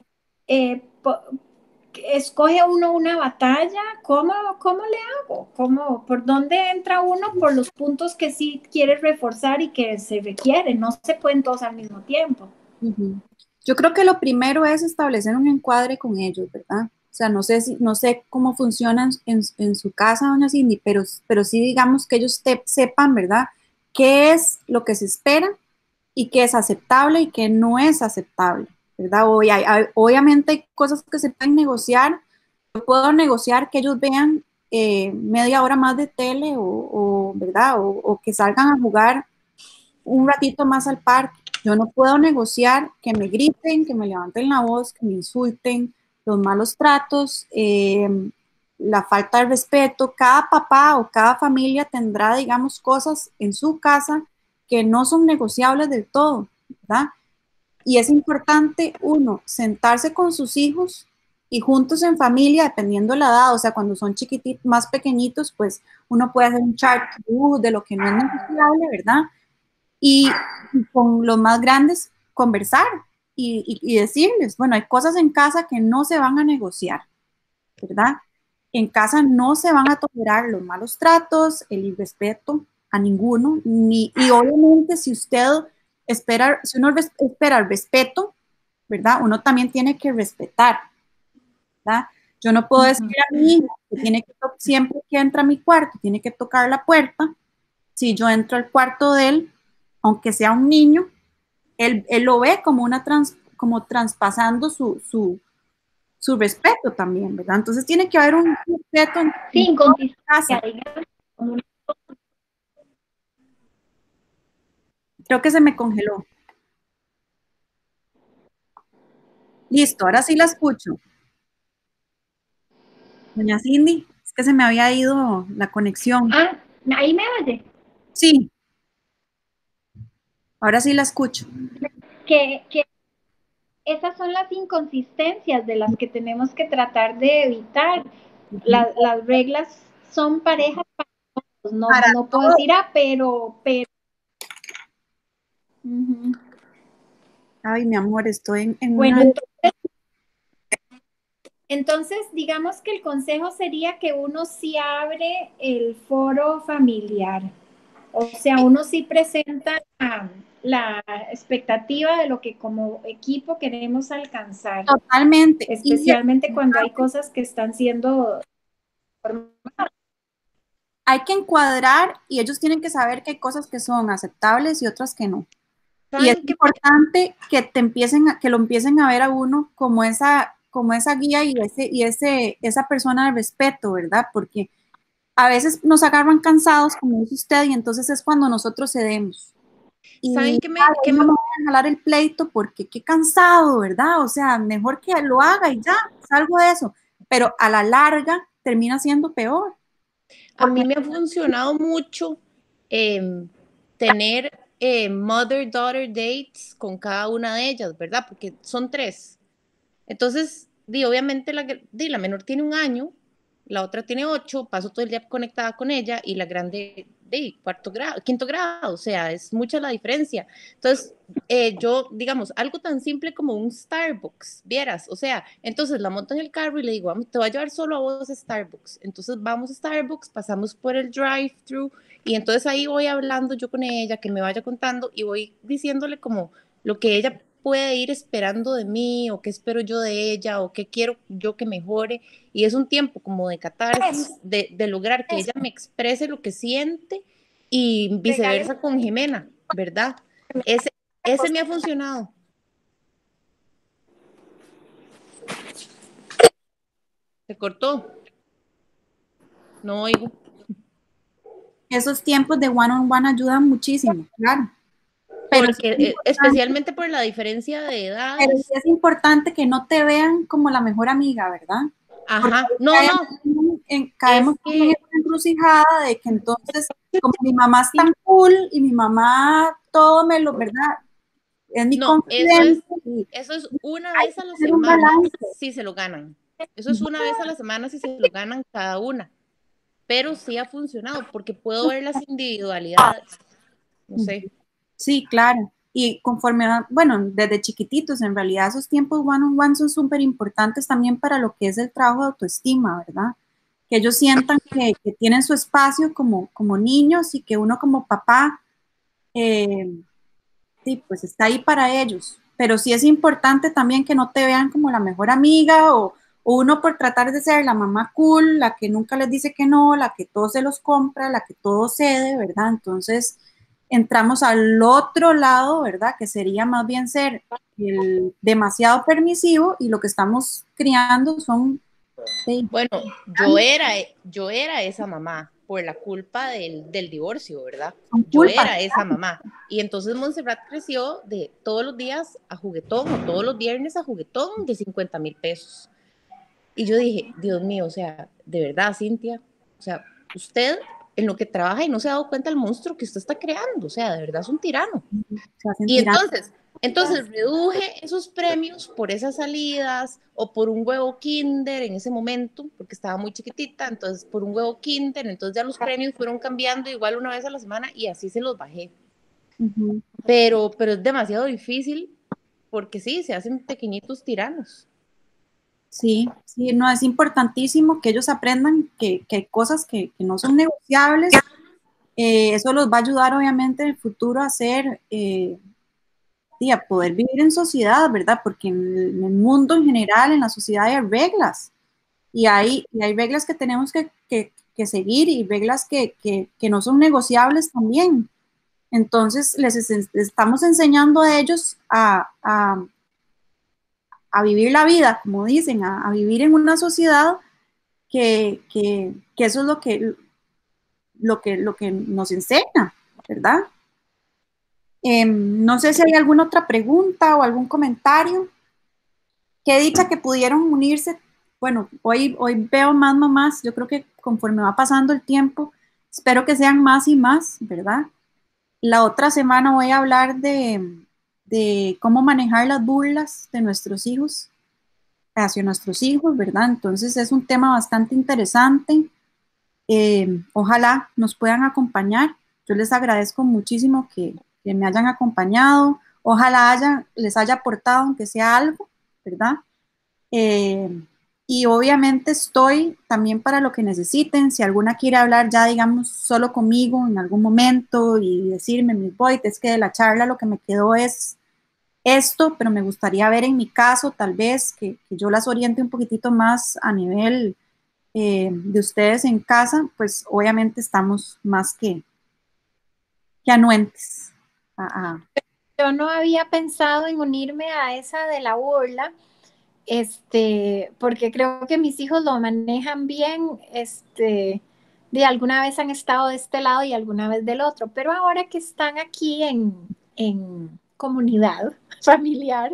Escoge uno una batalla. ¿Cómo le hago? ¿Por dónde entra uno? Por los puntos que sí quiere reforzar y que se requiere. No se pueden todos al mismo tiempo. Ujú. Yo creo que lo primero es establecer un encuadre con ellos, ¿verdad? O sea, no sé cómo funcionan en su casa, doña Cindy, pero sí digamos que ellos sepan, ¿verdad? ¿Qué es lo que se espera y qué es aceptable y qué no es aceptable, ¿verdad? Obviamente hay cosas que se pueden negociar. Yo puedo negociar que ellos vean media hora más de tele ¿verdad? O que salgan a jugar un ratito más al parque. Yo no puedo negociar que me griten, que me levanten la voz, que me insulten, los malos tratos, la falta de respeto. Cada papá o cada familia tendrá, digamos, cosas en su casa que no son negociables del todo, ¿verdad? Y es importante, uno, sentarse con sus hijos y juntos en familia, dependiendo la edad, o sea, cuando son chiquititos, más pequeñitos, pues uno puede hacer un chart de lo que no es negociable, ¿verdad? Y con los más grandes conversar y decirles, bueno, hay cosas en casa que no se van a negociar, ¿verdad? En casa no se van a tolerar los malos tratos, el irrespeto a ninguno, y obviamente si uno espera el respeto, ¿verdad? Uno también tiene que respetar, ¿verdad? Yo no puedo decir a mi hijo que siempre que entra a mi cuarto, tiene que tocar la puerta. Si yo entro al cuarto de él, aunque sea un niño, él lo ve como como traspasando su respeto también, ¿verdad? Entonces tiene que haber un respeto Sí, en toda casa. digamos. Creo que se me congeló. Listo, ahora sí la escucho. Doña Cindy, es que se me había ido la conexión. Ah, ahí me oye. Sí, ahora sí la escucho. Que esas son las inconsistencias de las que tenemos que tratar de evitar. Ujú. Las reglas son parejas para todos. No, Para no puedo todo. decir, pero. Ujú. Ay, mi amor, estoy en Bueno, una... entonces, digamos que el consejo sería que uno sí abre el foro familiar. O sea, uno sí presenta la expectativa de lo que como equipo queremos alcanzar, Totalmente. especialmente cuando hay cosas que están siendo. Hay que encuadrar y ellos tienen que saber que hay cosas que son aceptables y otras que no. Y es ¿Saben qué? importante que que lo empiecen a ver a uno como esa guía esa persona de respeto, ¿verdad? Porque a veces nos agarran cansados, como dice usted, y entonces es cuando nosotros cedemos. Y ¿Saben qué no me, me voy a jalar el pleito porque qué cansado, ¿verdad? O sea, mejor que lo haga y ya, salgo de eso. Pero a la larga termina siendo peor. a Porque mí me ha funcionado mucho em, tener mother-daughter dates con cada una de ellas, ¿verdad? Porque son tres. Entonces, obviamente la menor tiene 1 año, la otra tiene 8, paso todo el día conectada con ella y la grande de cuarto grado, quinto grado, o sea, es mucha la diferencia. Entonces, yo, digamos, algo tan simple como un Starbucks, vieras, o sea, entonces la monto en el carro y le digo, vamos, te voy a llevar solo a vos a Starbucks. Entonces vamos a Starbucks, pasamos por el drive-thru y entonces ahí voy hablando yo con ella, que me vaya contando y voy diciéndole como lo que ella puede ir esperando de mí o qué espero yo de ella o qué quiero yo que mejore. Y es un tiempo como de catarsis, de lograr que ella me exprese lo que siente y Regales viceversa con Jimena. ¿verdad? Ese me ha funcionado. Se cortó. No oigo. Esos tiempos de one-on-one ayudan muchísimo, claro. Pero porque especialmente por la diferencia de edades. Pero sí es importante que no te vean como la mejor amiga, ¿verdad? Ajá, porque no, caemos en una encrucijada de que entonces, como mi mamá es tan cool y mi mamá todo me lo, ¿verdad? Es mi confidente. Eso es una vez a la semana si se lo ganan. Eso es una vez a la semana si se lo ganan cada una. Pero sí ha funcionado porque puedo ver las individualidades. No sé. Sí, claro. Y conforme, bueno, desde chiquititos, en realidad esos tiempos one-on-one son súper importantes también para lo que es el trabajo de autoestima, ¿verdad? Que ellos sientan que tienen su espacio como niños y que uno como papá, sí, pues está ahí para ellos. Pero sí es importante también que no te vean como la mejor amiga o uno por tratar de ser la mamá cool, la que nunca les dice que no, la que todo se los compra, la que todo cede, ¿verdad? Entonces entramos al otro lado, ¿verdad? Que sería más bien ser el demasiado permisivo y lo que estamos criando son... Bueno, yo era esa mamá por la culpa del divorcio, ¿verdad? Yo era esa mamá. Y entonces Montserrat creció de todos los días a juguetón o todos los viernes a juguetón de 50,000 pesos. Y yo dije, Dios mío, o sea, de verdad, Cintia, o sea, usted en lo que trabaja y no se ha dado cuenta del monstruo que usted está creando, o sea, de verdad es un tirano. Y entonces reduje esos premios por esas salidas o por un huevo Kinder en ese momento, porque estaba muy chiquitita, entonces por un huevo Kinder, entonces ya los premios fueron cambiando igual una vez a la semana y así se los bajé. Pero es demasiado difícil porque sí, se hacen pequeñitos tiranos. Sí, sí, no, es importantísimo que ellos aprendan que hay cosas que no son negociables. Eso los va a ayudar obviamente en el futuro a ser, y a poder vivir en sociedad, ¿verdad? Porque en el mundo en general, en la sociedad hay reglas y hay reglas que tenemos que seguir y reglas que no son negociables también. Entonces, les estamos enseñando a ellos a vivir la vida, como dicen, a vivir en una sociedad que eso es lo que nos enseña, ¿verdad? No sé si hay alguna otra pregunta o algún comentario. Qué dicha que pudieron unirse. Bueno, hoy veo más mamás, yo creo que conforme va pasando el tiempo, espero que sean más y más, ¿verdad? La otra semana voy a hablar de cómo manejar las burlas de nuestros hijos hacia nuestros hijos, ¿verdad? Entonces es un tema bastante interesante. Ojalá nos puedan acompañar. Yo les agradezco muchísimo que me hayan acompañado. Ojalá les haya aportado, aunque sea algo, ¿verdad? Y obviamente estoy también para lo que necesiten. Si alguna quiere hablar ya, digamos, solo conmigo en algún momento y decirme, Miss Boyd, es que de la charla lo que me quedó es esto, pero me gustaría ver en mi caso tal vez que yo las oriente un poquitito más a nivel de ustedes en casa, pues obviamente estamos más que anuentes. Yo no había pensado en unirme a esa de la burla, porque creo que mis hijos lo manejan bien, de alguna vez han estado de este lado y alguna vez del otro, pero ahora que están aquí en comunidad familiar,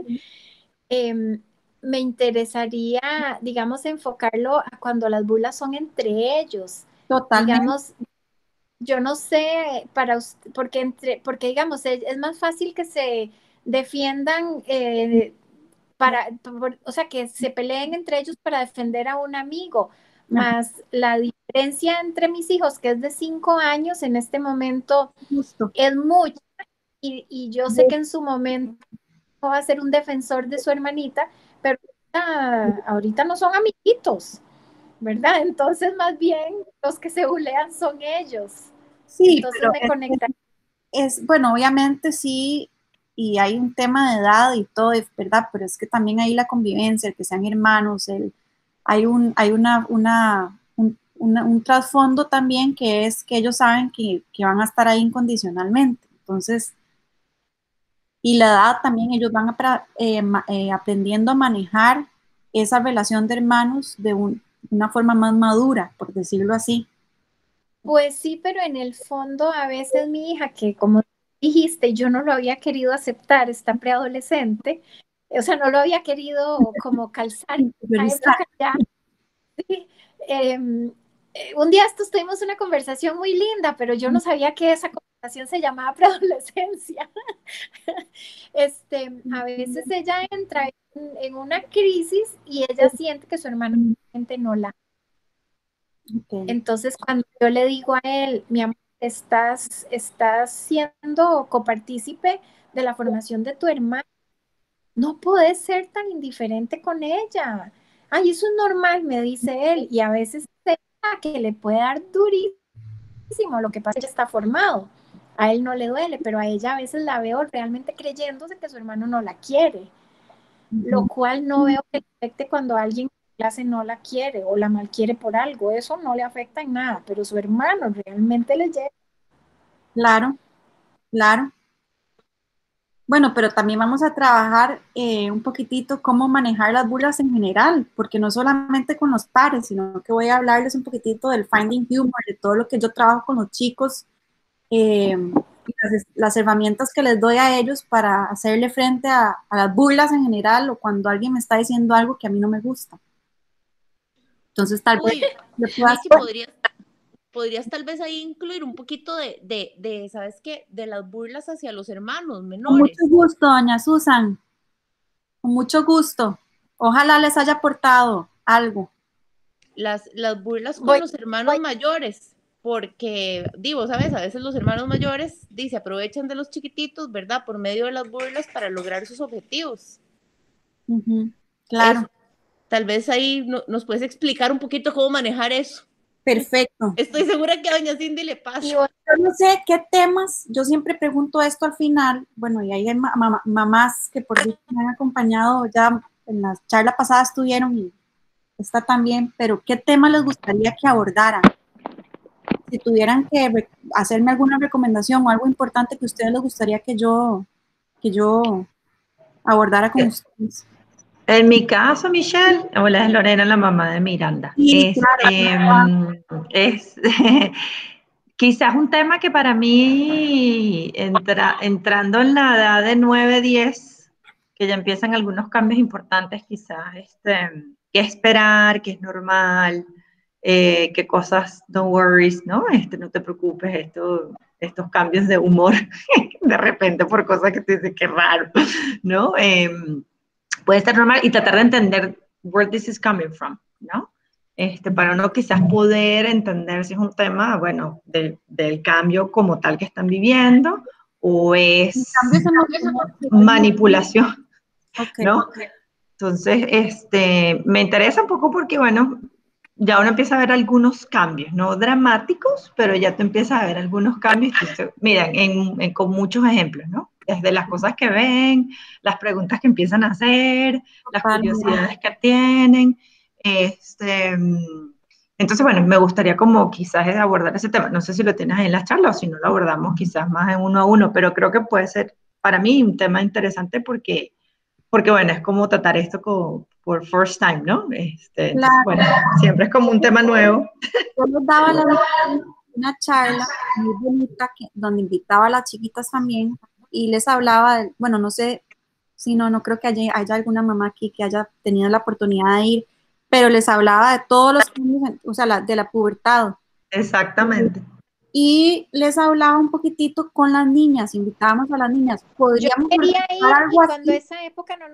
me interesaría, digamos, enfocarlo a cuando las burlas son entre ellos. Totalmente. Digamos, yo no sé, porque digamos, es más fácil que se defiendan o sea, que se peleen entre ellos para defender a un amigo, más la diferencia entre mis hijos, que es de 5 años, en este momento Justo. es mucha, y yo sé que en su momento va a ser un defensor de su hermanita, pero ahorita no son amiguitos, ¿verdad? Entonces, más bien, los que se bulean son ellos. Sí, entonces pero me conecta. bueno, obviamente sí, y hay un tema de edad y todo, ¿verdad? Pero es que también hay la convivencia, el que sean hermanos, hay un trasfondo también que es que ellos saben que van a estar ahí incondicionalmente. Entonces, y la edad también, ellos van aprendiendo a manejar esa relación de hermanos de una forma más madura, por decirlo así. Pues sí, pero en el fondo a veces mi hija, que como dijiste, yo no lo había querido aceptar, está preadolescente, o sea, no lo había querido como calzar en esa época ya. Sí, un día estos tuvimos una conversación muy linda, pero yo no sabía que esa conversación se llamaba preadolescencia. A veces ella entra en una crisis y ella siente que su hermano realmente no la. Okay. Entonces, cuando yo le digo a él, mi amor, estás siendo copartícipe de la formación de tu hermana, no puedes ser tan indiferente con ella. Ay, eso es normal, me dice él, y a veces que le puede dar durísimo, lo que pasa es que está formado. A él no le duele, pero a ella a veces la veo realmente creyéndose que su hermano no la quiere, lo cual no veo que le afecte cuando alguien en clase no la quiere o la malquiere por algo. Eso no le afecta en nada, pero su hermano realmente le llega. Claro, claro. Bueno, pero también vamos a trabajar un poquitito cómo manejar las burlas en general, porque no solamente con los pares, sino que voy a hablarles un poquitito del finding humor, de todo lo que yo trabajo con los chicos, las herramientas que les doy a ellos para hacerle frente a las burlas en general o cuando alguien me está diciendo algo que a mí no me gusta. Entonces, tal vez le puedas... Michi, podrías tal vez ahí incluir un poquito de, ¿sabes qué? De las burlas hacia los hermanos Con mucho menores. gusto, doña Susan, con mucho gusto. Ojalá les haya aportado algo. Las burlas con Voy, los hermanos voy. mayores, porque, digo, ¿sabes? A veces los hermanos mayores, se aprovechan de los chiquititos, ¿verdad? Por medio de las burlas para lograr sus objetivos. Claro, Tal vez ahí nos puedes explicar un poquito cómo manejar eso. perfecto. Estoy segura que a doña Cindy le pasa. Yo no sé qué temas, yo siempre pregunto esto al final, bueno, y hay mamás que por dicho me han acompañado, ya en la charla pasada estuvieron y está también, pero ¿qué tema les gustaría que abordaran? Si tuvieran que hacerme alguna recomendación o algo importante que a ustedes les gustaría que yo abordara con ustedes. En mi caso, Michelle, hola, es Lorena, la mamá de Miranda. Sí, claro. Es quizás un tema que para mí, entrando en la edad de 9, 10, que ya empiezan algunos cambios importantes, quizás, qué esperar, qué es normal, qué cosas, no worries, ¿no? No te preocupes, estos cambios de humor, de repente por cosas que te dicen que raro, ¿no? Puede ser normal y tratar de entender where this is coming from, ¿no? Para uno quizás poder entender si es un tema, bueno, del cambio como tal que están viviendo o es manipulación, Okay. ¿no? Entonces, me interesa un poco porque, bueno, ya uno empieza a ver algunos cambios, no dramáticos, pero ya te empiezas a ver algunos cambios. Miren, con muchos ejemplos, ¿no? Desde las cosas que ven, las preguntas que empiezan a hacer, las curiosidades que tienen. Entonces, bueno, me gustaría como quizás abordar ese tema. No sé si lo tienes ahí en las charlas o si no lo abordamos quizás más en uno a uno, pero creo que puede ser para mí un tema interesante porque bueno, es como tratar esto por first time, ¿no? Entonces, bueno, siempre es como un tema nuevo. Yo les daba una charla muy bonita donde invitaba a las chiquitas también y les hablaba, bueno, no sé, si no creo que haya alguna mamá aquí que haya tenido la oportunidad de ir, pero les hablaba de todos los cambios, o sea, de la pubertad. Exactamente. Y les hablaba un poquitito con las niñas, invitábamos a las niñas. Podríamos quería ir algo cuando así. Esa época no.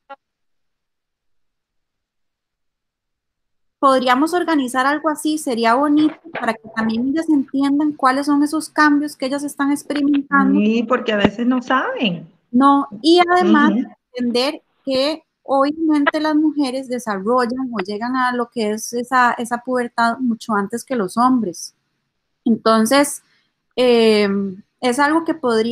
Podríamos organizar algo así, sería bonito para que también ellas entiendan cuáles son esos cambios que ellas están experimentando. Sí, porque a veces no saben. No, y además entender que obviamente las mujeres desarrollan o llegan a lo que es esa pubertad mucho antes que los hombres. Entonces, es algo que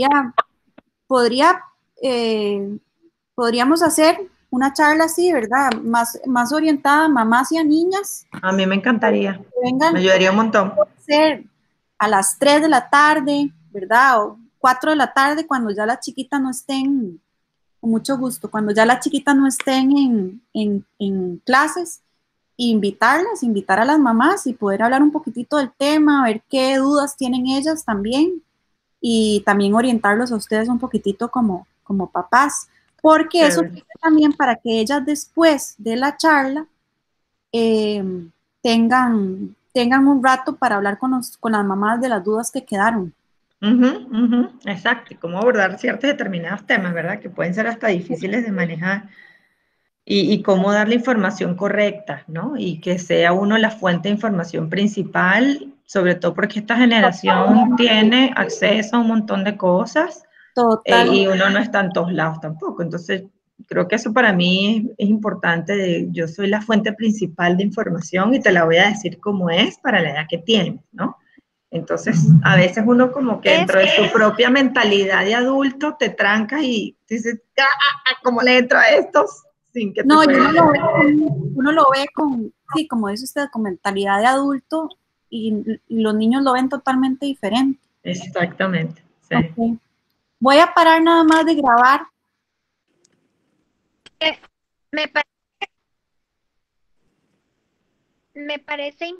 podríamos hacer una charla así, ¿verdad? Más orientada a mamás y a niñas. A mí me encantaría. Vengan, me ayudaría un montón. Puede ser a las 3 de la tarde, ¿verdad? 4 de la tarde, cuando ya las chiquitas no estén, con mucho gusto, cuando ya las chiquitas no estén en clases, invitar a las mamás y poder hablar un poquitito del tema, ver qué dudas tienen ellas también y también orientarlos a ustedes un poquitito como papás, porque eso sirve también para que ellas después de la charla tengan un rato para hablar con las mamás de las dudas que quedaron. Exacto, y cómo abordar ciertos determinados temas, ¿verdad? Que pueden ser hasta difíciles de manejar. Y cómo dar la información correcta, ¿no? Y que sea uno la fuente de información principal, sobre todo porque esta generación tiene acceso a un montón de cosas y uno no está en todos lados tampoco. Entonces, creo que eso para mí es importante. Yo soy la fuente principal de información y te la voy a decir como es para la edad que tienes, ¿no? Entonces, a veces uno como que dentro de su propia mentalidad de adulto te trancas y dices, ¿cómo le entro a estos? Sin que no, uno lo ve con, sí, como dice usted, con mentalidad de adulto y los niños lo ven totalmente diferente. Exactamente, sí. Okay. Voy a parar nada más de grabar. Me parece